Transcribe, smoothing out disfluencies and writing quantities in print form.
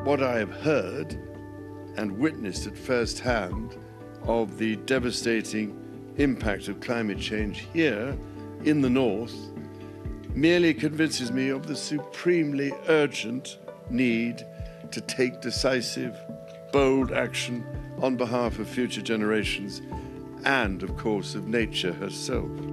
what I have heard and witnessed at first hand of the devastating impact of climate change here in the north merely convinces me of the supremely urgent need to take decisive, bold action on behalf of future generations and, of course, of nature herself.